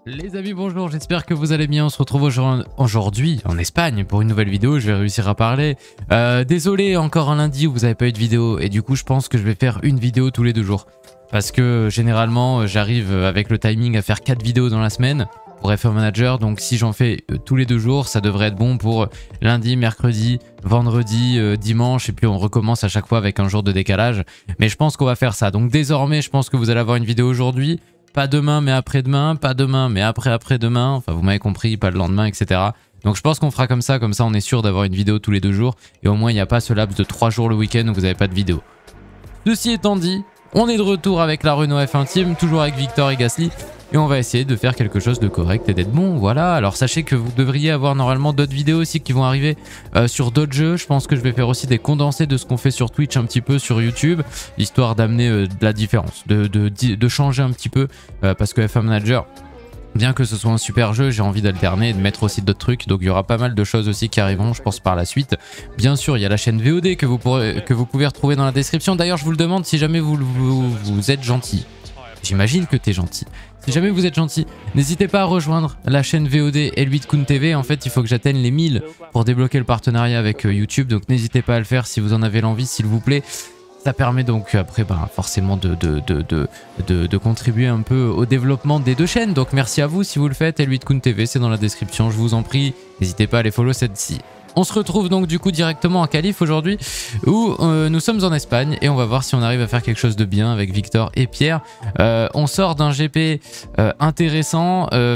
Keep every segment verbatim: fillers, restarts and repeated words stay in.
Les amis, bonjour, j'espère que vous allez bien. On se retrouve aujourd'hui en Espagne pour une nouvelle vidéo. Je vais réussir à parler. Euh, désolé, encore un lundi où vous n'avez pas eu de vidéo. Et du coup, je pense que je vais faire une vidéo tous les deux jours. Parce que généralement, j'arrive avec le timing à faire quatre vidéos dans la semaine pour F un Manager. Donc si j'en fais tous les deux jours, ça devrait être bon pour lundi, mercredi, vendredi, euh, dimanche. Et puis on recommence à chaque fois avec un jour de décalage. Mais je pense qu'on va faire ça. Donc désormais, je pense que vous allez avoir une vidéo aujourd'hui. Pas demain mais après-demain, pas demain mais après-après-demain, enfin vous m'avez compris, pas le lendemain, et cetera. Donc je pense qu'on fera comme ça, comme ça on est sûr d'avoir une vidéo tous les deux jours et au moins il n'y a pas ce laps de trois jours le week-end où vous n'avez pas de vidéo. Ceci étant dit, on est de retour avec la Renault F un Team, toujours avec Victor et Gasly et on va essayer de faire quelque chose de correct et d'être bon, voilà. Alors sachez que vous devriez avoir normalement d'autres vidéos aussi qui vont arriver euh, sur d'autres jeux. Je pense que je vais faire aussi des condensés de ce qu'on fait sur Twitch un petit peu sur YouTube, histoire d'amener euh, de la différence, de, de, de changer un petit peu, euh, parce que F un Manager, bien que ce soit un super jeu, j'ai envie d'alterner et de mettre aussi d'autres trucs. Donc il y aura pas mal de choses aussi qui arriveront, je pense, par la suite. Bien sûr, il y a la chaîne V O D que vous, pourrez, que vous pouvez retrouver dans la description. D'ailleurs, je vous le demande si jamais vous, vous, vous êtes gentil. J'imagine que t'es gentil. Si jamais vous êtes gentil, n'hésitez pas à rejoindre la chaîne V O D L huit Kun T V. En fait, il faut que j'atteigne les mille pour débloquer le partenariat avec euh, YouTube. Donc n'hésitez pas à le faire si vous en avez l'envie, s'il vous plaît. Ça permet donc après bah, forcément de, de, de, de, de, de contribuer un peu au développement des deux chaînes. Donc merci à vous si vous le faites. L huit Kun T V, c'est dans la description, je vous en prie. N'hésitez pas à aller follow celle-ci. On se retrouve donc du coup directement en qualif aujourd'hui où euh, nous sommes en Espagne et on va voir si on arrive à faire quelque chose de bien avec Victor et Pierre. Euh, on sort d'un G P euh, intéressant euh,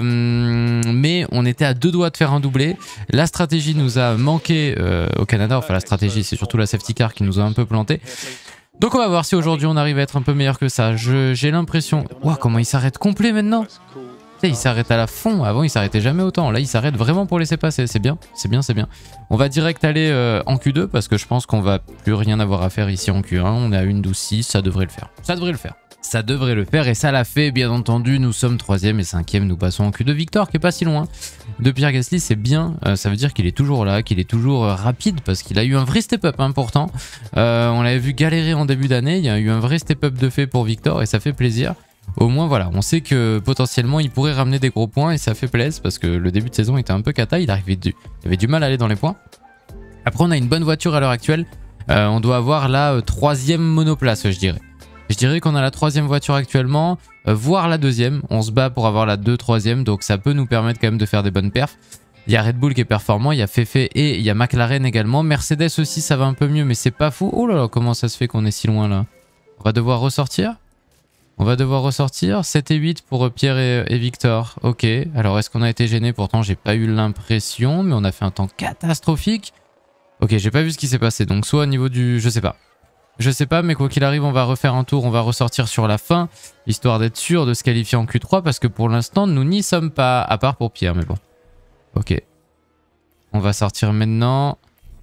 mais on était à deux doigts de faire un doublé. La stratégie nous a manqué euh, au Canada, enfin la stratégie c'est surtout la safety car qui nous a un peu planté. Donc on va voir si aujourd'hui on arrive à être un peu meilleur que ça. J'ai l'impression... Waouh, comment il s'arrête complet maintenant. Il s'arrête à la fond, avant il s'arrêtait jamais autant, là il s'arrête vraiment pour laisser passer, c'est bien, c'est bien, c'est bien. On va direct aller euh, en Q deux parce que je pense qu'on va plus rien avoir à faire ici en Q un, on est à une douze six, ça devrait le faire, ça devrait le faire. Ça devrait le faire et ça l'a fait bien entendu, nous sommes troisième et cinquième, nous passons en Q deux. Victor qui est pas si loin de Pierre Gasly, c'est bien, euh, ça veut dire qu'il est toujours là, qu'il est toujours euh, rapide parce qu'il a eu un vrai step-up important. Euh, on l'avait vu galérer en début d'année, il y a eu un vrai step-up de fait pour Victor et ça fait plaisir. Au moins voilà, on sait que potentiellement il pourrait ramener des gros points et ça fait plaisir parce que le début de saison était un peu cata, il, arrivait du... il avait du mal à aller dans les points. Après on a une bonne voiture à l'heure actuelle, euh, on doit avoir la euh, troisième monoplace je dirais. Je dirais qu'on a la troisième voiture actuellement, euh, voire la deuxième, on se bat pour avoir la deux troisième donc ça peut nous permettre quand même de faire des bonnes perfs. Il y a Red Bull qui est performant, il y a Fefe et il y a McLaren également, Mercedes aussi ça va un peu mieux mais c'est pas fou. Oh là là, comment ça se fait qu'on est si loin là? On va devoir ressortir? On va devoir ressortir sept et huit pour Pierre et, et Victor. Ok, alors est-ce qu'on a été gêné? Pourtant j'ai pas eu l'impression, mais on a fait un temps catastrophique. Ok, j'ai pas vu ce qui s'est passé, donc soit au niveau du... je sais pas. Je sais pas, mais quoi qu'il arrive, on va refaire un tour, on va ressortir sur la fin, histoire d'être sûr de se qualifier en Q trois, parce que pour l'instant, nous n'y sommes pas, à part pour Pierre, mais bon. Ok. On va sortir maintenant.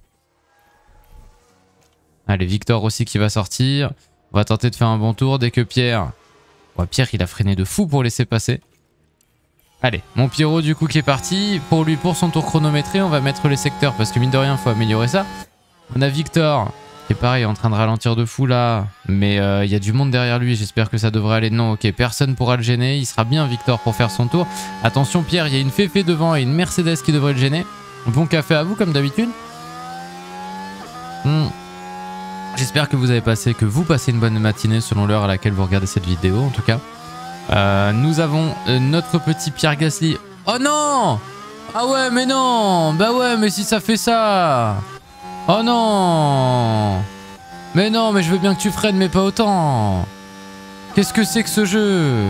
Allez, Victor aussi qui va sortir. On va tenter de faire un bon tour dès que Pierre... Ouais, Pierre, il a freiné de fou pour laisser passer. Allez, mon Pierrot du coup qui est parti. Pour lui, pour son tour chronométré, on va mettre les secteurs parce que mine de rien, il faut améliorer ça. On a Victor qui est pareil, en train de ralentir de fou là. Mais il euh, y a du monde derrière lui, j'espère que ça devrait aller. Non, ok, personne pourra le gêner. Il sera bien Victor pour faire son tour. Attention Pierre, il y a une Fefe devant et une Mercedes qui devrait le gêner. Bon café à vous comme d'habitude. Hmm. J'espère que vous avez passé, que vous passez une bonne matinée selon l'heure à laquelle vous regardez cette vidéo en tout cas. Euh, nous avons euh, notre petit Pierre Gasly. Oh non! Ah ouais mais non! Bah ouais mais si ça fait ça! Oh non! Mais non mais je veux bien que tu freines mais pas autant! Qu'est-ce que c'est que ce jeu?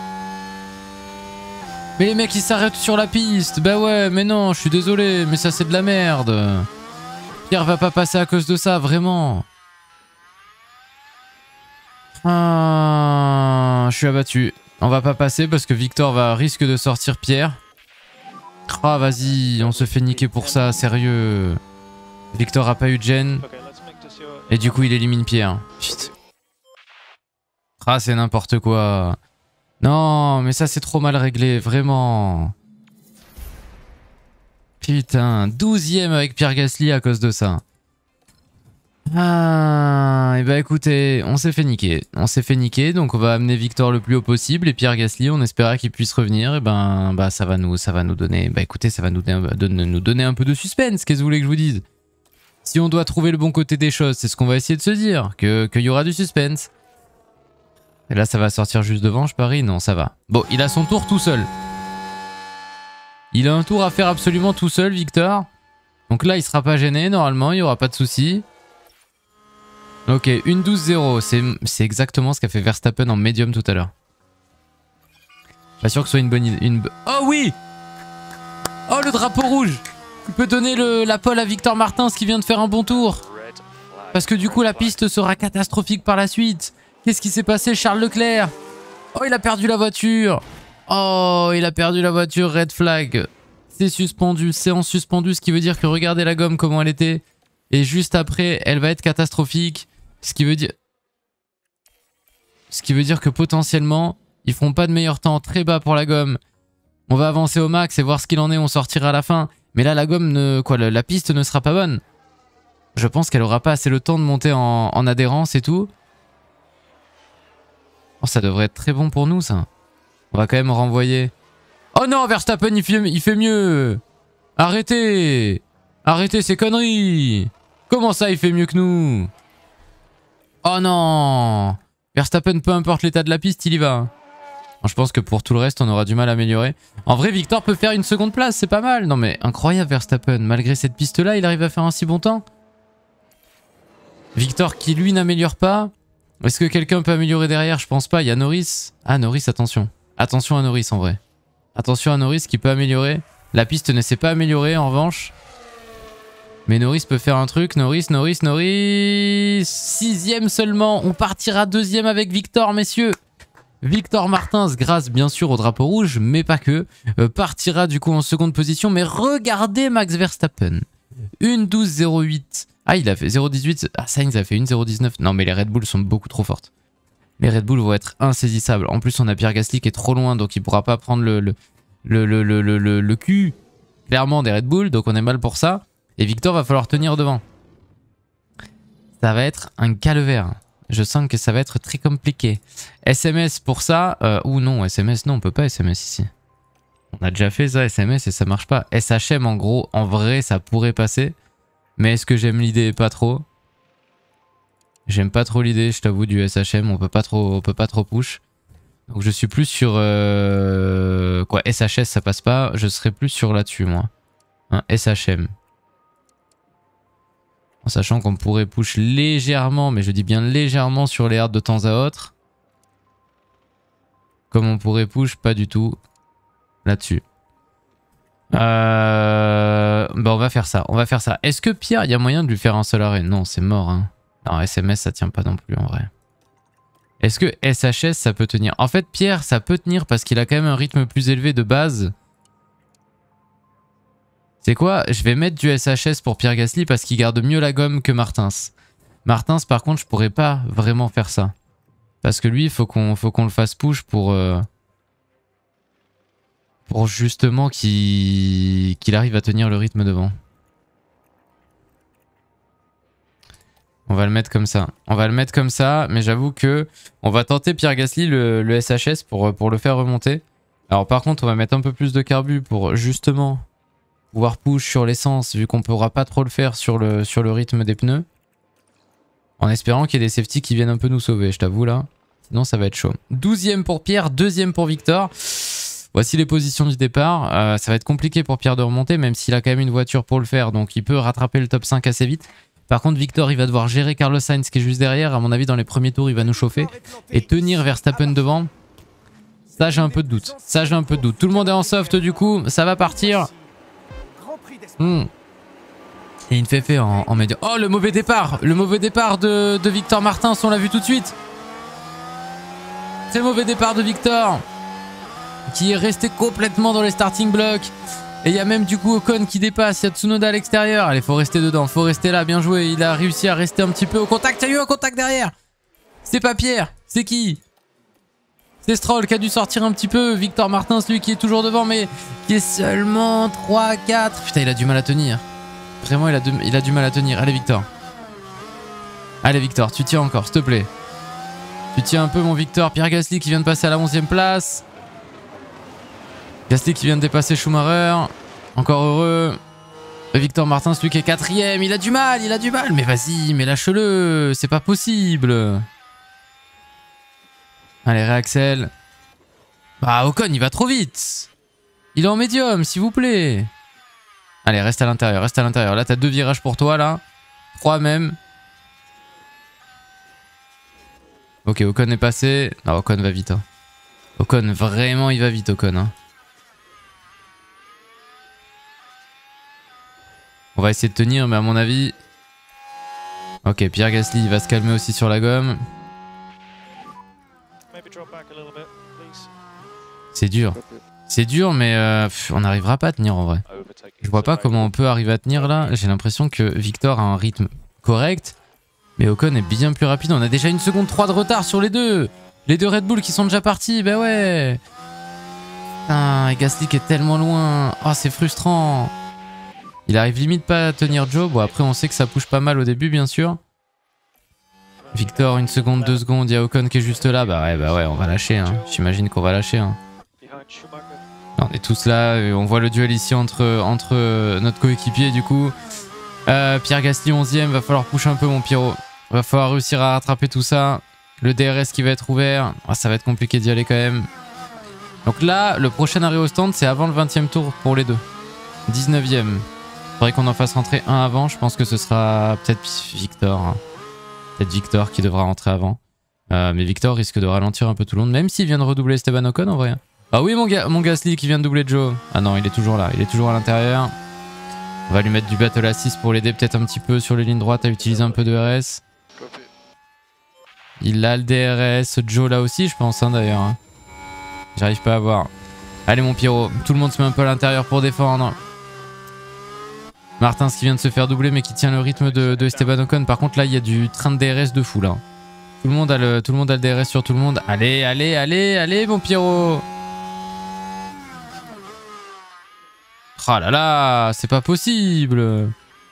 Mais les mecs ils s'arrêtent sur la piste! Bah ouais mais non je suis désolé mais ça c'est de la merde! Pierre va pas passer à cause de ça vraiment! Ah, je suis abattu. On va pas passer parce que Victor va risque de sortir Pierre. Ah vas-y, on se fait niquer pour ça, sérieux. Victor a pas eu de gêne. Et du coup il élimine Pierre. Putain. Ah c'est n'importe quoi. Non mais ça c'est trop mal réglé, vraiment. Putain, douzième avec Pierre Gasly à cause de ça. Ah, et bah écoutez, on s'est fait niquer. On s'est fait niquer, donc on va amener Victor le plus haut possible. Et Pierre Gasly, on espérait qu'il puisse revenir. Et ben, bah ça va nous, ça va nous donner. Bah écoutez, ça va nous donner, nous donner un peu de suspense. Qu'est-ce que vous voulez que je vous dise? Si on doit trouver le bon côté des choses, c'est ce qu'on va essayer de se dire. Que qu'il y aura du suspense. Et là, ça va sortir juste devant, je parie. Non, ça va. Bon, il a son tour tout seul. Il a un tour à faire absolument tout seul, Victor. Donc là, il sera pas gêné. Normalement, il n'y aura pas de souci. Ok, une douze zéro, c'est exactement ce qu'a fait Verstappen en médium tout à l'heure. Pas sûr que ce soit une bonne idée. Une... Oh oui! Oh, le drapeau rouge! Tu peux donner le, la pole à Victor Martins qui vient de faire un bon tour. Parce que du coup, la piste sera catastrophique par la suite. Qu'est-ce qui s'est passé, Charles Leclerc? Oh, il a perdu la voiture. Oh, il a perdu la voiture, red flag. C'est suspendu, c'est en suspendu, ce qui veut dire que regardez la gomme comment elle était. Et juste après, elle va être catastrophique. Ce qui veut dire... Ce qui veut dire que potentiellement, ils feront pas de meilleur temps très bas pour la gomme. On va avancer au max et voir ce qu'il en est, on sortira à la fin. Mais là, la gomme, ne... quoi, la, la piste ne sera pas bonne. Je pense qu'elle aura pas assez le temps de monter en, en adhérence et tout. Oh, ça devrait être très bon pour nous, ça. On va quand même renvoyer... Oh non, Verstappen, il fait, il fait mieux. Arrêtez. Arrêtez ces conneries. Comment ça, il fait mieux que nous? Oh non! Verstappen, peu importe l'état de la piste, il y va. Bon, je pense que pour tout le reste, on aura du mal à améliorer. En vrai, Victor peut faire une seconde place, c'est pas mal. Non mais incroyable Verstappen, malgré cette piste-là, il arrive à faire un si bon temps. Victor qui, lui, n'améliore pas. Est-ce que quelqu'un peut améliorer derrière? Je pense pas, il y a Norris. Ah, Norris, attention. Attention à Norris, en vrai. Attention à Norris qui peut améliorer. La piste ne s'est pas améliorée, en revanche. Mais Norris peut faire un truc. Norris, Norris, Norris. Sixième seulement. On partira deuxième avec Victor, messieurs. Victor Martins, grâce bien sûr au drapeau rouge, mais pas que, euh, partira du coup en seconde position. Mais regardez Max Verstappen. une douze zéro huit. Ah, il a fait zéro dix-huit. Ah, Sainz a fait une zéro dix-neuf. Non, mais les Red Bull sont beaucoup trop fortes. Les Red Bull vont être insaisissables. En plus, on a Pierre Gasly qui est trop loin, donc il pourra pas prendre le, le, le, le, le, le, le, le cul, clairement, des Red Bull. Donc on est mal pour ça. Et Victor va falloir tenir devant. Ça va être un calvaire. Je sens que ça va être très compliqué. S M S pour ça. Euh, ou non, S M S, non, on peut pas S M S ici. On a déjà fait ça, S M S, et ça marche pas. S H M, en gros, en vrai, ça pourrait passer. Mais est-ce que j'aime l'idée? Pas trop. J'aime pas trop l'idée, je t'avoue, du S H M. On peut pas trop, on peut pas trop push. Donc je suis plus sur... Euh... Quoi, S H S, ça passe pas. Je serais plus sur là-dessus, moi. Un S H M. En sachant qu'on pourrait push légèrement, mais je dis bien légèrement sur les hards de temps à autre. Comme on pourrait push, pas du tout là-dessus. Euh... Bah on va faire ça, on va faire ça. Est-ce que Pierre, il y a moyen de lui faire un seul arrêt? Non, c'est mort. Hein. Non, S M S, ça tient pas non plus en vrai. Est-ce que S H S, ça peut tenir? En fait, Pierre, ça peut tenir parce qu'il a quand même un rythme plus élevé de base. C'est quoi? Je vais mettre du S H S pour Pierre Gasly parce qu'il garde mieux la gomme que Martins. Martins, par contre, je pourrais pas vraiment faire ça. Parce que lui, il faut qu'on faut qu'on le fasse push pour... Euh, pour justement qu'il qu'il arrive à tenir le rythme devant. On va le mettre comme ça. On va le mettre comme ça, mais j'avoue que on va tenter Pierre Gasly le, le S H S pour, pour le faire remonter. Alors par contre, on va mettre un peu plus de carbu pour justement... pouvoir push sur l'essence vu qu'on ne pourra pas trop le faire sur le, sur le rythme des pneus. En espérant qu'il y ait des safety qui viennent un peu nous sauver, je t'avoue là. Sinon ça va être chaud. douzième pour Pierre, deuxième pour Victor. Voici les positions du départ. Euh, ça va être compliqué pour Pierre de remonter même s'il a quand même une voiture pour le faire. Donc il peut rattraper le top cinq assez vite. Par contre Victor il va devoir gérer Carlos Sainz qui est juste derrière. À mon avis dans les premiers tours il va nous chauffer. Et tenir Verstappen devant. Ça j'ai un peu de doute. Ça j'ai un peu de doute. Tout le monde est en soft du coup. Ça va partir. Mmh. Et il fait fait en, en médium. Oh le mauvais départ. Le mauvais départ de, de Victor Martins. On l'a vu tout de suite. Très mauvais départ de Victor. Qui est resté complètement dans les starting blocks. Et il y a même du coup Ocon qui dépasse. Il y a Tsunoda à l'extérieur. Allez faut rester dedans. Faut rester là. Bien joué. Il a réussi à rester un petit peu au contact. Il y a eu un contact derrière. C'est pas Pierre. C'est qui? C'est Stroll qui a dû sortir un petit peu. Victor Martins, lui, qui est toujours devant, mais qui est seulement trois quatre. Putain, il a du mal à tenir. Vraiment, il a, de, il a du mal à tenir. Allez, Victor. Allez Victor, tu tiens encore, s'il te plaît. Tu tiens un peu mon Victor. Pierre Gasly qui vient de passer à la onzième place. Gasly qui vient de dépasser Schumacher. Encore heureux. Victor Martin, celui qui est quatrième. Il a du mal, il a du mal. Mais vas-y, mais lâche-le. C'est pas possible. Allez, réaxel. Bah, Ocon, il va trop vite. Il est en médium, s'il vous plaît. Allez, reste à l'intérieur, reste à l'intérieur. Là, t'as deux virages pour toi, là. Trois même. Ok, Ocon est passé. Non, Ocon va vite. Hein. Ocon, vraiment, il va vite, Ocon. Hein. On va essayer de tenir, mais à mon avis... Ok, Pierre Gasly, il va se calmer aussi sur la gomme. C'est dur. C'est dur, mais euh, pff, on n'arrivera pas à tenir en vrai. Je vois pas comment on peut arriver à tenir là. J'ai l'impression que Victor a un rythme correct. Mais Ocon est bien plus rapide. On a déjà une seconde trois de retard sur les deux. Les deux Red Bull qui sont déjà partis. Bah ouais. Putain, et Gasly qui est tellement loin. Oh, c'est frustrant. Il arrive limite pas à tenir Joe. Bon, après, on sait que ça push pas mal au début, bien sûr. Victor, une seconde, deux secondes. Il y a Ocon qui est juste là. Bah ouais, bah ouais, on va lâcher. Hein. J'imagine qu'on va lâcher. Hein. On est tous là. On voit le duel ici entre, entre notre coéquipier, du coup. Euh, Pierre Gasly onzième, va falloir push un peu mon Pierrot. Va falloir réussir à rattraper tout ça. Le D R S qui va être ouvert. Oh, ça va être compliqué d'y aller quand même. Donc là, le prochain arrêt au stand, c'est avant le vingtième tour pour les deux. dix-neuvième. Faudrait qu'on en fasse rentrer un avant. Je pense que ce sera peut-être Victor. Hein. Peut-être Victor qui devra rentrer avant. Euh, mais Victor risque de ralentir un peu tout le monde. Même s'il vient de redoubler Esteban Ocon en vrai. Ah oui, mon, ga mon Gasly qui vient de doubler Joe. Ah non, il est toujours là. Il est toujours à l'intérieur. On va lui mettre du battle assist pour l'aider peut-être un petit peu sur les lignes droites à utiliser un peu de R S. Il a le D R S. Joe là aussi, je pense, hein, d'ailleurs. Hein. J'arrive pas à voir. Allez, mon Pierrot. Tout le monde se met un peu à l'intérieur pour défendre. Martins qui vient de se faire doubler mais qui tient le rythme de, de Esteban Ocon. Par contre, là, il y a du train de D R S de fou, là. Tout le monde a le, tout le monde a le D R S sur tout le monde. Allez, allez, allez, allez, mon Pierrot. Oh là là, c'est pas possible.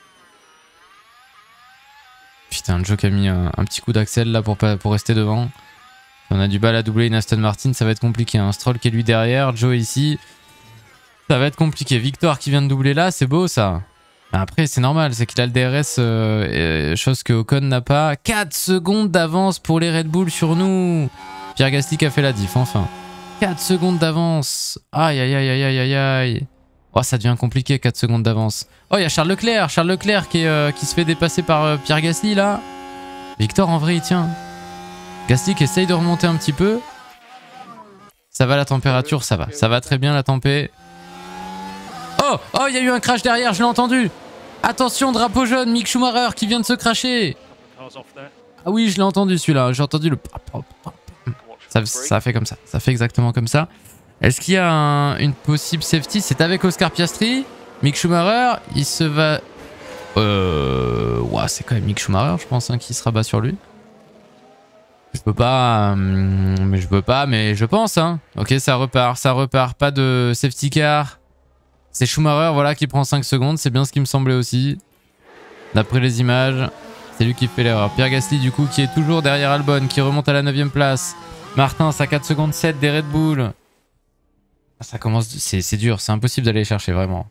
Putain, Joe qui a mis un, un petit coup d'axel là pour, pour rester devant. On a du mal à doubler une Aston Martin, ça va être compliqué. Un Stroll qui est lui derrière, Joe ici. Ça va être compliqué. Victor qui vient de doubler là, c'est beau ça. Après, c'est normal, c'est qu'il a le D R S, euh, chose que Ocon n'a pas. quatre secondes d'avance pour les Red Bull sur nous. Pierre Gasly qui a fait la diff, enfin. quatre secondes d'avance. Aïe, aïe, aïe, aïe, aïe, aïe, aïe. Oh, ça devient compliqué, quatre secondes d'avance. Oh, il y a Charles Leclerc. Charles Leclerc qui, est, euh, qui se fait dépasser par euh, Pierre Gasly, là. Victor, en vrai, il tient. Gasly qui essaye de remonter un petit peu. Ça va, la température, ça va. Ça va très bien, la tempé. Oh, oh, il y a eu un crash derrière, je l'ai entendu. Attention, drapeau jaune, Mick Schumacher qui vient de se crasher. Ah oui, je l'ai entendu, celui-là. J'ai entendu le... Ça, ça fait comme ça. Ça fait exactement comme ça. Est-ce qu'il y a un, une possible safety? C'est avec Oscar Piastri. Mick Schumacher, il se va... Euh... Ouah, c'est quand même Mick Schumacher, je pense, hein, qui se rabat sur lui. Je peux pas... Hum, mais je peux pas, mais je pense. Hein. Ok, ça repart, ça repart. Pas de safety car. C'est Schumacher, voilà, qui prend cinq secondes. C'est bien ce qui me semblait aussi. D'après les images, c'est lui qui fait l'erreur. Pierre Gasly, du coup, qui est toujours derrière Albon, qui remonte à la neuvième place. Martins à quatre secondes sept des Red Bull. Ça commence... C'est dur, c'est impossible d'aller les chercher, vraiment.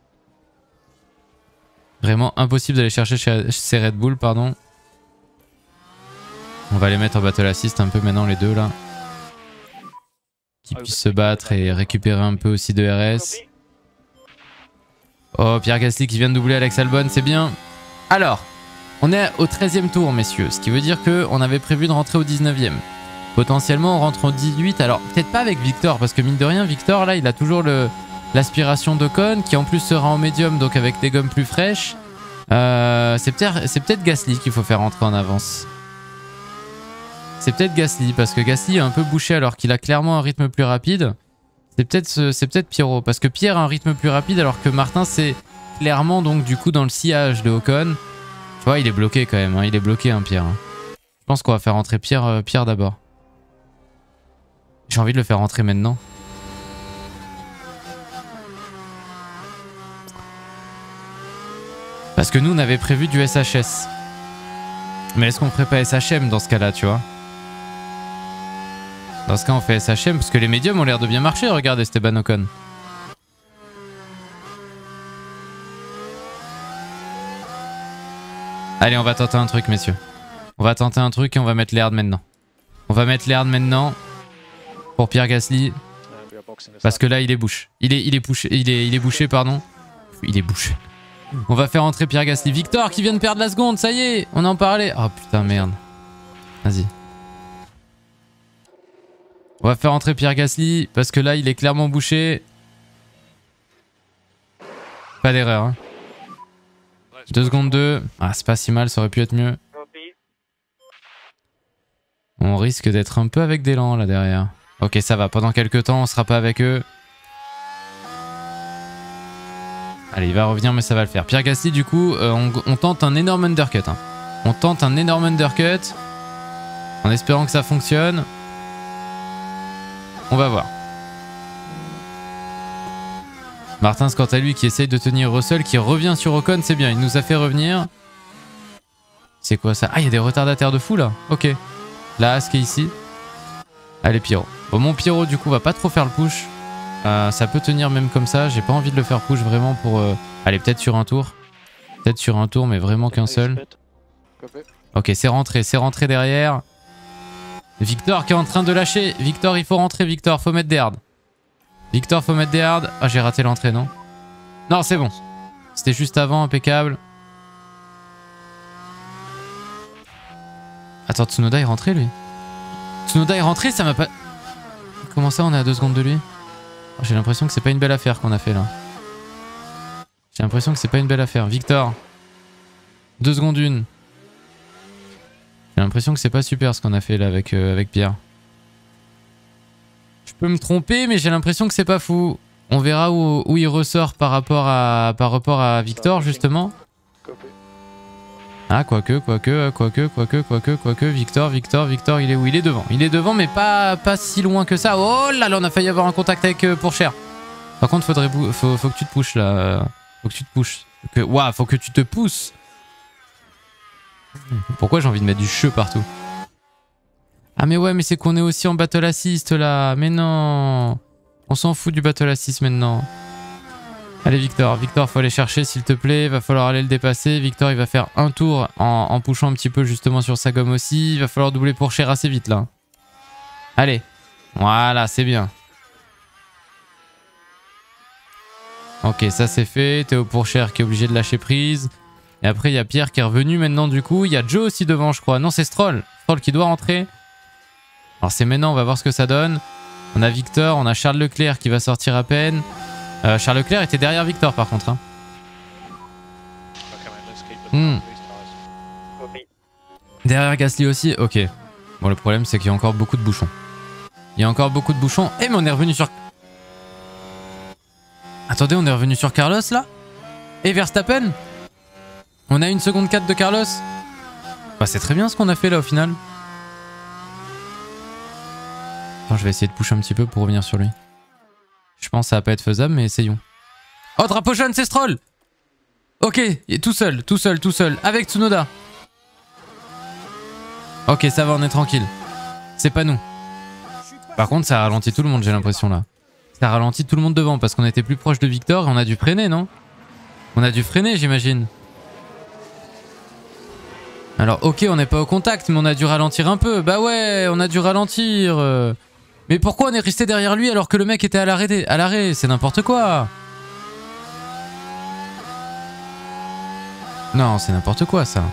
Vraiment impossible d'aller chercher chez ces Red Bull, pardon. On va les mettre en battle assist un peu maintenant, les deux, là. Qui puissent se battre et récupérer un peu aussi de R S. Oh, Pierre Gasly qui vient de doubler Alex Albon, c'est bien. Alors, on est au treizième tour, messieurs. Ce qui veut dire qu'on avait prévu de rentrer au dix-neuvième. Potentiellement, on rentre au dix-huit. Alors, peut-être pas avec Victor, parce que mine de rien, Victor, là, il a toujours l'aspiration d'Ocon, qui en plus sera en médium, donc avec des gommes plus fraîches. Euh, c'est peut-être peut-être Gasly qu'il faut faire rentrer en avance. C'est peut-être Gasly, parce que Gasly est un peu bouché alors qu'il a clairement un rythme plus rapide. C'est peut-être c'est peut-être Pierrot, parce que Pierre a un rythme plus rapide alors que Martin, c'est clairement donc du coup dans le sillage de Ocon. Tu vois, il est bloqué quand même, hein, il est bloqué, hein, Pierre. Je pense qu'on va faire rentrer Pierre, euh, Pierre d'abord. J'ai envie de le faire rentrer maintenant. Parce que nous, on avait prévu du S H S. Mais est-ce qu'on ferait pas S H M dans ce cas-là, tu vois? Dans ce cas, on fait S H M parce que les médiums ont l'air de bien marcher. Regarde Esteban Ocon. Allez, on va tenter un truc, messieurs. On va tenter un truc et on va mettre l'Herd maintenant. On va mettre l'Herd maintenant pour Pierre Gasly. Parce que là, il est bouché. Il est, il est bouché. Il est, il est bouché, pardon. Il est bouché. On va faire entrer Pierre Gasly. Victor qui vient de perdre la seconde, ça y est, on en parlait. Oh putain, merde. Vas-y. On va faire entrer Pierre Gasly parce que là, il est clairement bouché. Pas d'erreur. Hein. deux secondes deux. Ah, c'est pas si mal, ça aurait pu être mieux. On risque d'être un peu avec des lents là derrière. Ok, ça va. Pendant quelques temps, on sera pas avec eux. Allez, il va revenir, mais ça va le faire. Pierre Gasly, du coup, euh, on, on tente un énorme undercut. Hein. On tente un énorme undercut. En espérant que ça fonctionne. On va voir. Martins, quant à lui, qui essaye de tenir Russell, qui revient sur Ocon, c'est bien. Il nous a fait revenir. C'est quoi ça? Ah, il y a des retardataires de fou, là. Ok. La As qui est ici. Allez, Pierrot. Bon, mon Pierrot, du coup, va pas trop faire le push. Euh, ça peut tenir même comme ça. J'ai pas envie de le faire push vraiment pour... Euh... Allez, peut-être sur un tour. Peut-être sur un tour, mais vraiment qu'un seul. Ok, c'est rentré. C'est rentré derrière. Victor qui est en train de lâcher. Victor, il faut rentrer, Victor. Faut mettre des hards. Victor, faut mettre des hards. Ah, j'ai raté l'entrée, non? Non, c'est bon. C'était juste avant, impeccable. Attends, Tsunoda est rentré, lui? Tsunoda est rentré, ça m'a pas... Comment ça, on est à deux secondes de lui? Oh, j'ai l'impression que c'est pas une belle affaire qu'on a fait, là. J'ai l'impression que c'est pas une belle affaire. Victor. deux secondes une. J'ai l'impression que c'est pas super ce qu'on a fait, là, avec, euh, avec Pierre. Je peux me tromper, mais j'ai l'impression que c'est pas fou. On verra où, où il ressort par rapport à, par rapport à Victor, justement. Ah, quoique, quoique, quoique, quoique, quoique, quoique, Victor, Victor, Victor, il est où? Il est devant. Il est devant, mais pas, pas si loin que ça. Oh là là, on a failli avoir un contact avec euh, Pourchaire. Par contre, faudrait faut, faut que tu te pushes, là. Faut que tu te pushes. Que... Ouah, faut que tu te pousses. Pourquoi j'ai envie de mettre du cheveu partout? Ah mais ouais, mais c'est qu'on est aussi en battle assist là. Mais non. On s'en fout du battle assist maintenant. Allez Victor, Victor faut aller chercher s'il te plaît. Va falloir aller le dépasser. Victor il va faire un tour en, en pushant un petit peu justement sur sa gomme aussi. Il va falloir doubler Pourchaire assez vite là. Allez. Voilà, c'est bien. Ok, ça c'est fait. Théo Pourchaire qui est obligé de lâcher prise. Et après il y a Pierre qui est revenu maintenant du coup. Il y a Joe aussi devant je crois. Non c'est Stroll. Stroll qui doit rentrer. Alors c'est maintenant, on va voir ce que ça donne. On a Victor, on a Charles Leclerc qui va sortir à peine. Euh, Charles Leclerc était derrière Victor par contre. Hein. Hmm. Derrière Gasly aussi, ok. Bon le problème c'est qu'il y a encore beaucoup de bouchons. Il y a encore beaucoup de bouchons. Eh mais on est revenu sur... Attendez, on est revenu sur Carlos là? Et Verstappen? On a une seconde quatre de Carlos? Bah c'est très bien ce qu'on a fait là au final. Attends, je vais essayer de pusher un petit peu pour revenir sur lui. Je pense que ça va pas être faisable, mais essayons. Oh, drapeau jaune, c'est Stroll! Ok, il est tout seul, tout seul, tout seul, avec Tsunoda. Ok, ça va, on est tranquille. C'est pas nous. Par contre, ça a ralenti tout le monde, j'ai l'impression, là. Ça a ralenti tout le monde devant, parce qu'on était plus proche de Victor et on a dû freiner, non? On a dû freiner, j'imagine. Alors, ok, on n'est pas au contact, mais on a dû ralentir un peu. Bah ouais, on a dû ralentir. Mais pourquoi on est resté derrière lui alors que le mec était à l'arrêt? À l'arrêt, c'est n'importe quoi. Non, c'est n'importe quoi, ça.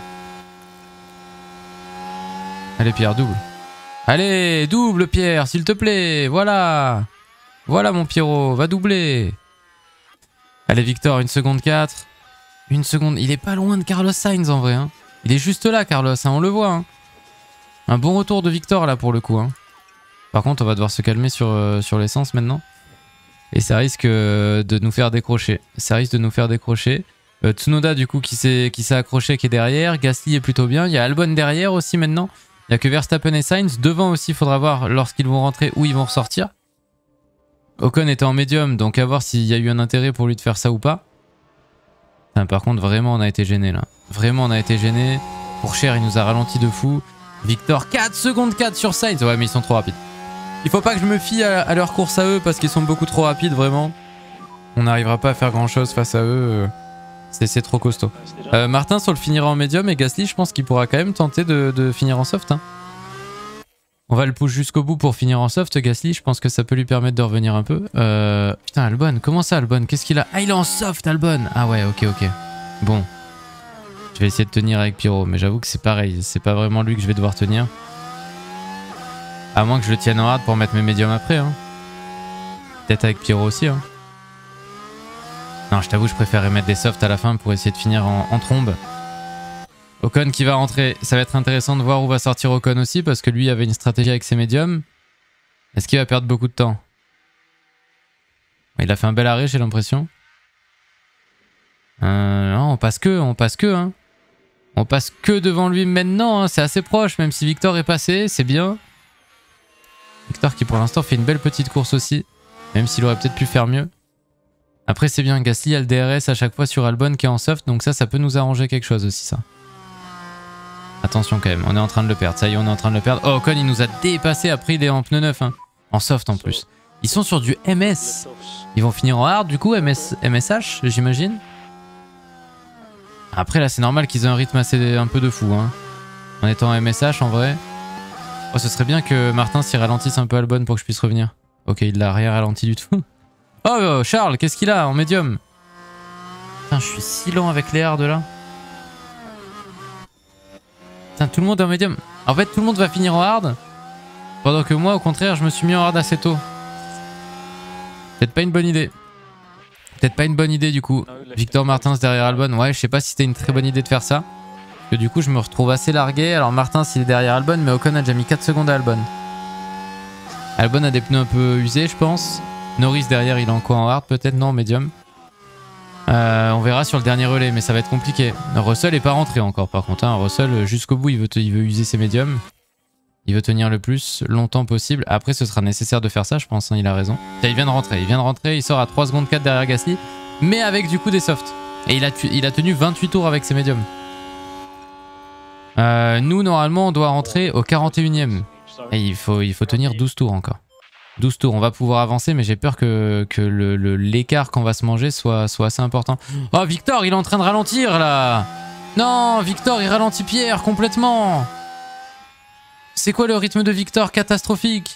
Allez, Pierre, double. Allez, double, Pierre, s'il te plaît. Voilà. Voilà, mon Pierrot, va doubler. Allez, Victor, une seconde quatre. Une seconde. Il est pas loin de Carlos Sainz, en vrai, hein. Il est juste là, Carlos, hein, on le voit. Hein. Un bon retour de Victor, là, pour le coup. Hein. Par contre, on va devoir se calmer sur, euh, sur l'essence, maintenant. Et ça risque euh, de nous faire décrocher. Ça risque de nous faire décrocher. Euh, Tsunoda, du coup, qui s'est accroché, qui est derrière. Gasly est plutôt bien. Il y a Albon derrière aussi, maintenant. Il n'y a que Verstappen et Sainz. Devant aussi, il faudra voir lorsqu'ils vont rentrer où ils vont ressortir. Ocon était en médium, donc à voir s'il y a eu un intérêt pour lui de faire ça ou pas. Enfin, par contre, vraiment, on a été gêné là. Vraiment, on a été gêné. Pour cher, il nous a ralenti de fou. Victor, quatre secondes quatre sur Sainz. Ouais, mais ils sont trop rapides. Il faut pas que je me fie à, à leur course à eux parce qu'ils sont beaucoup trop rapides, vraiment. On n'arrivera pas à faire grand chose face à eux. C'est trop costaud. Euh, Martin sur le finira en médium et Gasly, je pense qu'il pourra quand même tenter de, de finir en soft. Hein. On va le push jusqu'au bout pour finir en soft. Gasly, je pense que ça peut lui permettre de revenir un peu. Euh... Putain, Albon, comment ça Albon? Qu'est-ce qu'il a? Ah, il est en soft Albon. Ah ouais, ok, ok. Bon. Je vais essayer de tenir avec Pyro, mais j'avoue que c'est pareil. C'est pas vraiment lui que je vais devoir tenir. À moins que je le tienne en hard pour mettre mes médiums après. Hein. Peut-être avec Pyro aussi. Hein. Non, je t'avoue, je préférerais mettre des softs à la fin pour essayer de finir en, en trombe. Ocon qui va rentrer. Ça va être intéressant de voir où va sortir Ocon aussi parce que lui avait une stratégie avec ses médiums. Est-ce qu'il va perdre beaucoup de temps? Il a fait un bel arrêt, j'ai l'impression. Euh, non, on passe que, on passe que. Hein. On passe que devant lui maintenant. Hein. C'est assez proche, même si Victor est passé, c'est bien. Victor qui pour l'instant fait une belle petite course aussi. Même s'il aurait peut-être pu faire mieux. Après c'est bien, Gasly a le D R S à chaque fois sur Albon qui est en soft, donc ça, ça peut nous arranger quelque chose aussi ça. Attention quand même, on est en train de le perdre, ça y est, on est en train de le perdre. Oh, Ocon il nous a dépassé, après il est en pneu neuf, hein. En soft en plus. Ils sont sur du M S. Ils vont finir en hard du coup, M S, M S H j'imagine. Après là c'est normal qu'ils aient un rythme assez un peu de fou, hein. En étant M S H en vrai. Oh, ce serait bien que Martin s'y ralentisse un peu Albon pour que je puisse revenir. Ok, il l'a rien ralenti du tout. Oh, Charles, qu'est-ce qu'il a en médium? Putain, je suis si lent avec les hards là. Putain, tout le monde est en médium. En fait, tout le monde va finir en hard. Pendant que moi, au contraire, je me suis mis en hard assez tôt. Peut-être pas une bonne idée. Peut-être pas une bonne idée du coup. Victor Martins derrière Albon. Ouais, je sais pas si c'était une très bonne idée de faire ça. Parce que du coup, je me retrouve assez largué. Alors, Martins, il est derrière Albon, mais Ocon a déjà mis quatre secondes à Albon. Albon a des pneus un peu usés, je pense. Norris derrière, il est en quoi? En hard peut-être? Non, médium. Euh, on verra sur le dernier relais, mais ça va être compliqué. Russell est pas rentré encore par contre. Hein. Russell, jusqu'au bout, il veut, il veut user ses médiums. Il veut tenir le plus longtemps possible. Après, ce sera nécessaire de faire ça, je pense. Hein, il a raison. Là, il vient de rentrer. Il vient de rentrer. Il sort à trois secondes quatre derrière Gasly. Mais avec du coup des softs. Et il a, il a tenu vingt-huit tours avec ses médiums. Euh, nous, normalement, on doit rentrer au quarante et unième. Et il faut, il faut tenir douze tours encore. douze tours, on va pouvoir avancer, mais j'ai peur que, que l'écart le, qu'on va se manger soit, soit assez important. Oh, Victor, il est en train de ralentir, là. Non, Victor, il ralentit Pierre, complètement. C'est quoi le rythme de Victor? Catastrophique.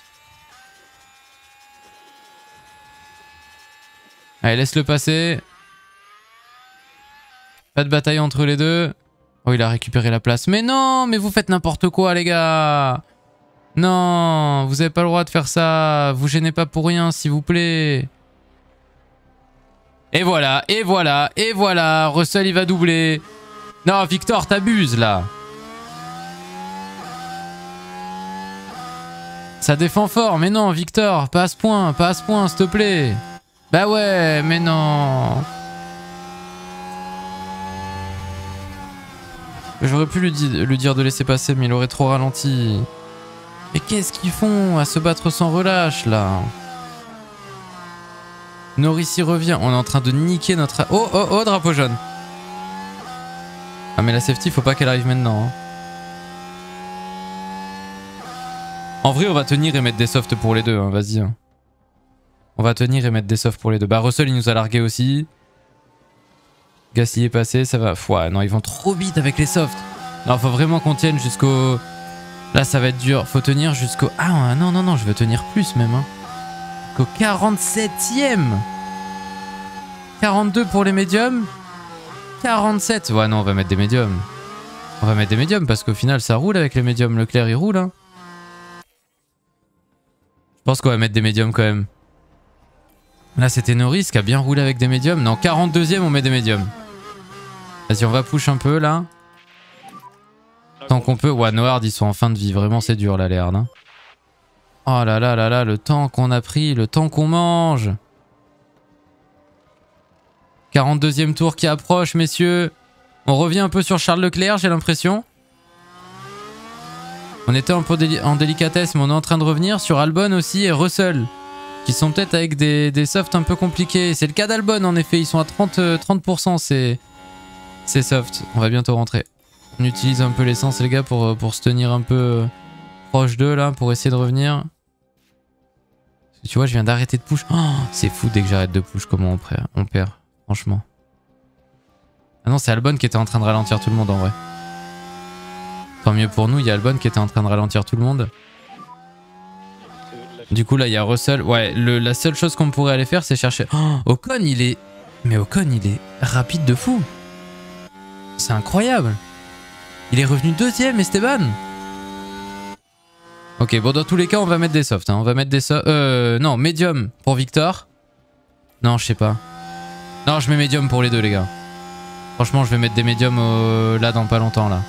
Allez, laisse-le passer. Pas de bataille entre les deux. Oh, il a récupéré la place. Mais non, mais vous faites n'importe quoi, les gars. Non, vous avez pas le droit de faire ça. Vous gênez pas pour rien, s'il vous plaît. Et voilà, et voilà, et voilà. Russell, il va doubler. Non, Victor, t'abuses, là. Ça défend fort, mais non, Victor, pas à ce point, pas à ce point, s'il te plaît. Bah ouais, mais non. J'aurais pu lui, di lui dire de laisser passer, mais il aurait trop ralenti. Mais qu'est-ce qu'ils font à se battre sans relâche, là? Norris y revient. On est en train de niquer notre... Oh, oh, oh, drapeau jaune. Ah, mais la safety, faut pas qu'elle arrive maintenant. Hein. En vrai, on va tenir et mettre des softs pour les deux. Hein. Vas-y. Hein. On va tenir et mettre des softs pour les deux. Bah, Russell, il nous a largué aussi. Gasly est passé, ça va. Ouais, non, ils vont trop vite avec les softs. Non, faut vraiment qu'on tienne jusqu'au... Là, ça va être dur. Faut tenir jusqu'au... Ah, non, non, non, je veux tenir plus même. Hein. Jusqu'au quarante-septième. quarante-deux pour les médiums. quarante-sept. Ouais, non, on va mettre des médiums. On va mettre des médiums parce qu'au final, ça roule avec les médiums. Leclerc, il roule. Hein. Je pense qu'on va mettre des médiums quand même. Là, c'était Norris qui a bien roulé avec des médiums. Non, quarante-deuxième, on met des médiums. Vas-y, on va push un peu là. Tant qu'on peut. Ouais, no hard, ils sont en fin de vie. Vraiment, c'est dur là, les hard. Hein. Oh là là là là, le temps qu'on a pris, le temps qu'on mange. quarante-deuxième tour qui approche, messieurs. On revient un peu sur Charles Leclerc, j'ai l'impression. On était un peu déli en délicatesse, mais on est en train de revenir sur Albon aussi et Russell. Qui sont peut-être avec des, des softs un peu compliqués. C'est le cas d'Albon en effet, ils sont à trente pour cent ces, ces softs. On va bientôt rentrer. On utilise un peu l'essence les gars pour, pour se tenir un peu proche d'eux là, pour essayer de revenir. Tu vois, je viens d'arrêter de push. Oh, c'est fou dès que j'arrête de push, comment on perd, on perd, franchement. Ah non, c'est Albon qui était en train de ralentir tout le monde en vrai. Tant mieux pour nous, il y a Albon qui était en train de ralentir tout le monde. Du coup là il y a Russell. Ouais, le, la seule chose qu'on pourrait aller faire c'est chercher... Oh, Ocon il est... Mais Ocon il est rapide de fou. C'est incroyable. Il est revenu deuxième Esteban. Ok, bon dans tous les cas on va mettre des softs. Hein. On va mettre des softs... Euh... Non, médium pour Victor. Non, je sais pas. Non, je mets médium pour les deux les gars. Franchement je vais mettre des médiums euh, là dans pas longtemps là.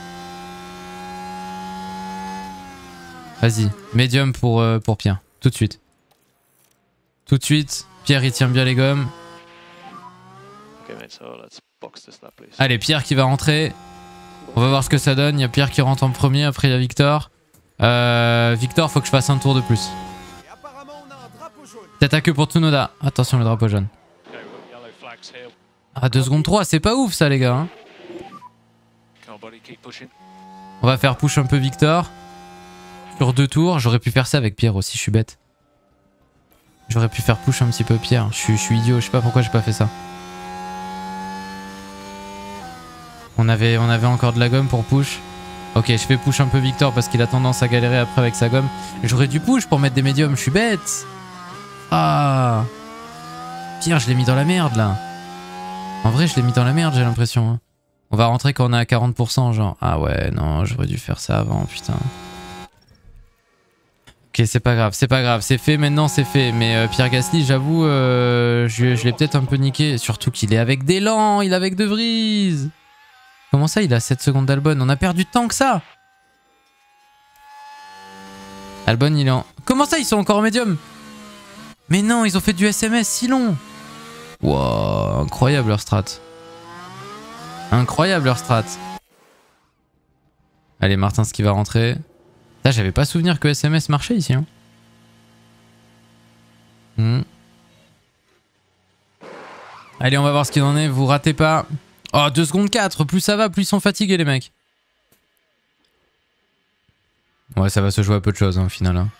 Vas-y, médium pour, euh, pour Pierre. Tout de suite. Tout de suite. Pierre il tient bien les gommes. Allez, Pierre qui va rentrer. On va voir ce que ça donne. Il y a Pierre qui rentre en premier. Après il y a Victor. Euh, Victor, faut que je fasse un tour de plus. Tête à queue pour Tsunoda. Attention le drapeau jaune. Ah, deux secondes trois. C'est pas ouf ça les gars. Hein. On va faire push un peu Victor. Sur deux tours, j'aurais pu faire ça avec Pierre aussi, je suis bête. J'aurais pu faire push un petit peu Pierre, je suis, je suis idiot, je sais pas pourquoi j'ai pas fait ça. On avait, on avait encore de la gomme pour push. Ok, je fais push un peu Victor parce qu'il a tendance à galérer après avec sa gomme. J'aurais dû push pour mettre des médiums, je suis bête. Ah, Pierre, je l'ai mis dans la merde là. En vrai, je l'ai mis dans la merde, j'ai l'impression. Hein. On va rentrer quand on est à quarante pour cent, genre. Ah ouais, non, j'aurais dû faire ça avant, putain. Ok, c'est pas grave, c'est pas grave, c'est fait, maintenant c'est fait. Mais euh, Pierre Gasly, j'avoue, euh, je, je l'ai peut-être un peu niqué. Surtout qu'il est avec d'élan, il est avec De Vries. Comment ça, il a sept secondes d'Albon? On a perdu tant que ça. Albon, il est en... Comment ça, ils sont encore en médium? Mais non, ils ont fait du S M S si long. Wow, incroyable leur strat. Incroyable leur strat. Allez, Martins qui va rentrer. Là, j'avais pas souvenir que S M S marchait ici. Hein. Hmm. Allez, on va voir ce qu'il en est. Vous ratez pas. Oh, deux secondes quatre. Plus ça va, plus ils sont fatigués, les mecs. Ouais, ça va se jouer à peu de choses, hein, au final. Hein.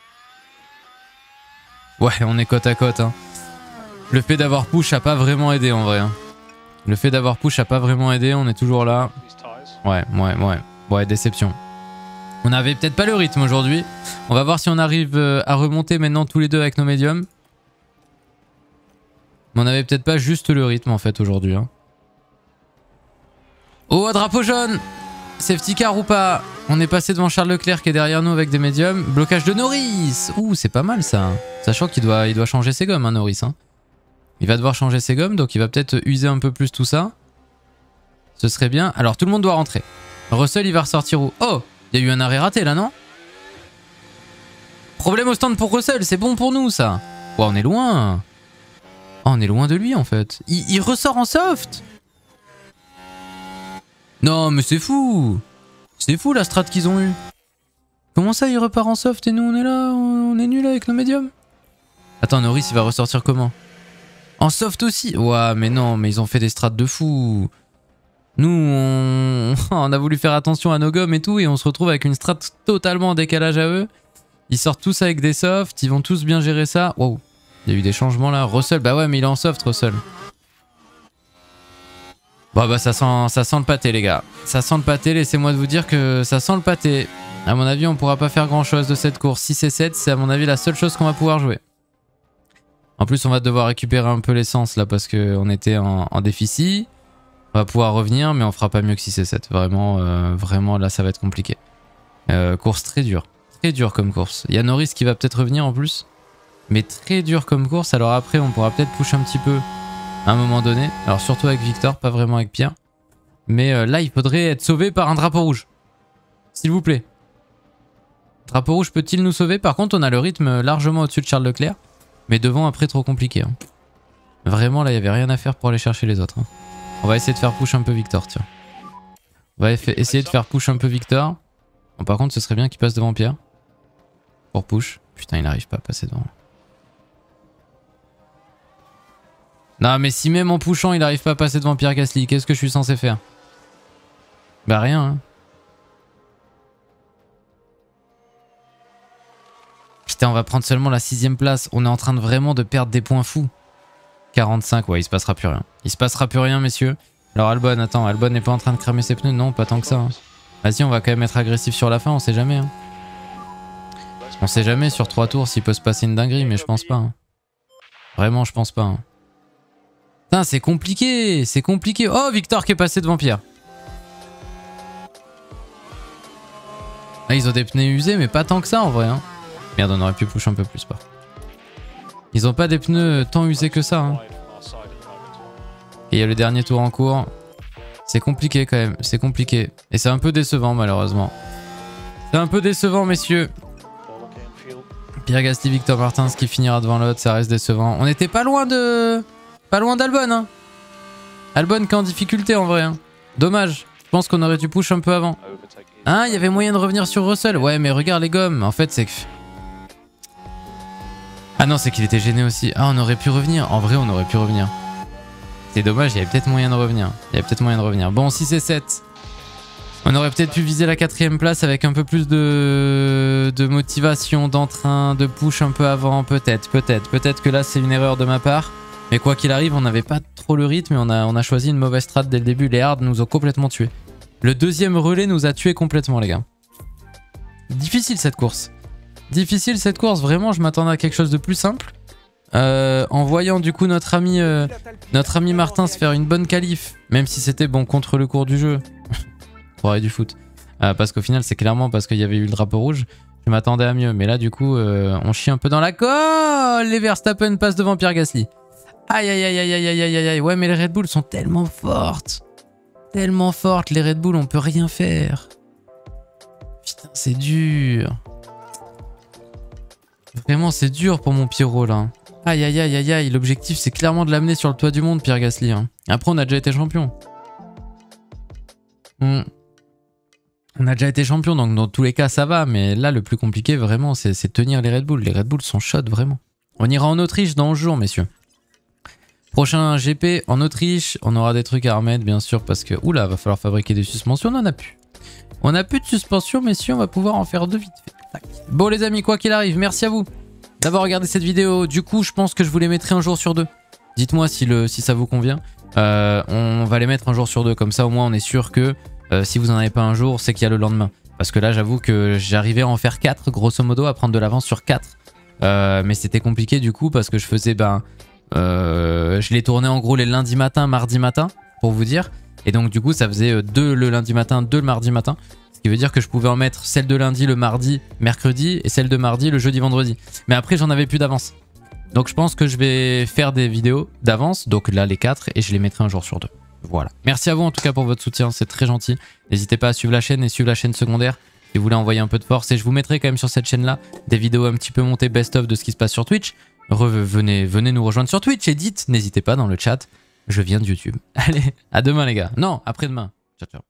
Ouais, on est côte à côte. Hein. Le fait d'avoir push a pas vraiment aidé, en vrai. Hein. Le fait d'avoir push a pas vraiment aidé. On est toujours là. Ouais, ouais, ouais. Ouais, déception. On avait peut-être pas le rythme aujourd'hui. On va voir si on arrive à remonter maintenant tous les deux avec nos médiums. Mais on avait peut-être pas juste le rythme en fait aujourd'hui. Hein. Oh, drapeau jaune! Safety car ou pas? On est passé devant Charles Leclerc qui est derrière nous avec des médiums. Blocage de Norris! Ouh, c'est pas mal ça. Sachant qu'il doit, il doit changer ses gommes, hein, Norris. Hein. Il va devoir changer ses gommes, donc il va peut-être user un peu plus tout ça. Ce serait bien. Alors tout le monde doit rentrer. Russell, il va ressortir où? Oh! Il y a eu un arrêt raté là, non? Problème au stand pour Russell, c'est bon pour nous ça. Oh, on est loin. Oh, on est loin de lui en fait. Il, il ressort en soft. Non mais c'est fou. C'est fou la strat qu'ils ont eu. Comment ça il repart en soft et nous on est là, on est nul avec nos médiums? Attends, Norris il va ressortir comment? En soft aussi? Ouah mais non, mais ils ont fait des strats de fou. Nous, on... on a voulu faire attention à nos gommes et tout, et on se retrouve avec une strat totalement en décalage à eux. Ils sortent tous avec des softs, ils vont tous bien gérer ça. Wow, il y a eu des changements là. Russell, bah ouais, mais il est en soft, Russell. Bon bah ça sent, ça sent le pâté les gars. Ça sent le pâté, laissez-moi de vous dire que ça sent le pâté. À mon avis, on pourra pas faire grand chose de cette course. six et sept, c'est à mon avis la seule chose qu'on va pouvoir jouer. En plus, on va devoir récupérer un peu l'essence là, parce qu'on était en, en déficit. On va pouvoir revenir, mais on fera pas mieux que six et sept. Vraiment, euh, vraiment, là, ça va être compliqué. Euh, course très dure. Très dure comme course. Il y a Norris qui va peut-être revenir en plus. Mais très dur comme course. Alors après, on pourra peut-être push un petit peu à un moment donné. Alors surtout avec Victor, pas vraiment avec Pierre. Mais euh, là, il faudrait être sauvé par un drapeau rouge. S'il vous plaît. Drapeau rouge peut-il nous sauver? Par contre, on a le rythme largement au-dessus de Charles Leclerc. Mais devant, après, trop compliqué. Hein. Vraiment, là, il n'y avait rien à faire pour aller chercher les autres. Hein. On va essayer de faire push un peu Victor, tiens. On va essayer de faire push un peu Victor. Bon, par contre, ce serait bien qu'il passe devant Pierre. Pour push. Putain, il n'arrive pas à passer devant. Non, mais si même en pushant, il n'arrive pas à passer devant Pierre Gasly, qu'est-ce que je suis censé faire? Bah rien. Hein. Putain, on va prendre seulement la sixième place. On est en train de vraiment de perdre des points fous. quarante-cinq, ouais, il se passera plus rien. Il se passera plus rien, messieurs. Alors Albon, attends, Albon n'est pas en train de cramer ses pneus? Non, pas tant que ça. Hein. Vas-y, on va quand même être agressif sur la fin, on sait jamais. Hein. On sait jamais sur trois tours s'il peut se passer une dinguerie, mais je pense pas. Hein. Vraiment, je pense pas. Hein. Putain, c'est compliqué, c'est compliqué. Oh, Victor qui est passé devant Pierre. Ah, ils ont des pneus usés, mais pas tant que ça en vrai. Hein. Merde, on aurait pu push un peu plus, pas. Ils ont pas des pneus tant usés que ça. Hein. Et il y a le dernier tour en cours. C'est compliqué quand même, c'est compliqué. Et c'est un peu décevant malheureusement. C'est un peu décevant, messieurs. Pierre Gasly, Victor Martins qui finira devant l'autre, ça reste décevant. On était pas loin de... Pas loin d'Albon. Hein. Albon qui est en difficulté en vrai. Hein. Dommage. Je pense qu'on aurait dû push un peu avant. Hein, il y avait moyen de revenir sur Russell. Ouais, mais regarde les gommes. En fait, c'est que... Ah non, c'est qu'il était gêné aussi. Ah, on aurait pu revenir. En vrai, on aurait pu revenir. C'est dommage, il y avait peut-être moyen de revenir. Il y avait peut-être moyen de revenir. Bon, six et sept. On aurait peut-être pu viser la quatrième place avec un peu plus de, de motivation, d'entrain, de push un peu avant. Peut-être, peut-être. Peut-être que là, c'est une erreur de ma part. Mais quoi qu'il arrive, on n'avait pas trop le rythme et on a, on a choisi une mauvaise strat dès le début. Les hards nous ont complètement tués. Le deuxième relais nous a tués complètement, les gars. Difficile cette course. Difficile cette course. Vraiment, je m'attendais à quelque chose de plus simple. Euh, en voyant du coup notre ami, euh, notre ami Martin se faire une bonne qualif, même si c'était bon contre le cours du jeu. Croirait du foot. Euh, parce qu'au final, c'est clairement parce qu'il y avait eu le drapeau rouge. Je m'attendais à mieux. Mais là, du coup, euh, on chie un peu dans la colle. Les Verstappen passent devant Pierre Gasly. Aïe, aïe, aïe, aïe, aïe, aïe, aïe, aïe. Ouais, mais les Red Bull sont tellement fortes. Tellement fortes. Les Red Bull, on peut rien faire. Putain, c'est dur. Vraiment, c'est dur pour mon Pierrot, là. Aïe, aïe, aïe, aïe, aïe. L'objectif, c'est clairement de l'amener sur le toit du monde, Pierre Gasly. Hein. Après, on a déjà été champion. Hmm. On a déjà été champion, donc dans tous les cas, ça va. Mais là, le plus compliqué, vraiment, c'est tenir les Red Bull. Les Red Bull sont chauds, vraiment. On ira en Autriche dans onze jours, messieurs. Prochain G P en Autriche. On aura des trucs à remettre, bien sûr, parce que... Oula, va falloir fabriquer des suspensions. On en a plus. On a plus de suspensions, messieurs. On va pouvoir en faire deux vite fait. Tac. Bon, les amis, quoi qu'il arrive, merci à vous d'avoir regardé cette vidéo. Du coup, je pense que je vous les mettrai un jour sur deux. Dites-moi si, le, si ça vous convient. Euh, on va les mettre un jour sur deux. Comme ça, au moins, on est sûr que euh, si vous n'en avez pas un jour, c'est qu'il y a le lendemain. Parce que là, j'avoue que j'arrivais à en faire quatre, grosso modo, à prendre de l'avance sur quatre. Euh, mais c'était compliqué du coup parce que je faisais... ben, euh, je les tournais en gros les lundis matin, mardi matin, pour vous dire. Et donc, du coup, ça faisait deux le lundi matin, deux le mardi matin. Ce qui veut dire que je pouvais en mettre celle de lundi le mardi, mercredi et celle de mardi le jeudi, vendredi. Mais après, j'en avais plus d'avance. Donc je pense que je vais faire des vidéos d'avance. Donc là, les quatre, et je les mettrai un jour sur deux. Voilà. Merci à vous en tout cas pour votre soutien, c'est très gentil. N'hésitez pas à suivre la chaîne et suivre la chaîne secondaire si vous voulez envoyer un peu de force. Et je vous mettrai quand même sur cette chaîne-là des vidéos un petit peu montées best-of de ce qui se passe sur Twitch. Revenez, venez nous rejoindre sur Twitch et dites, n'hésitez pas dans le chat, je viens de YouTube. Allez, à demain les gars. Non, après-demain. Ciao, ciao.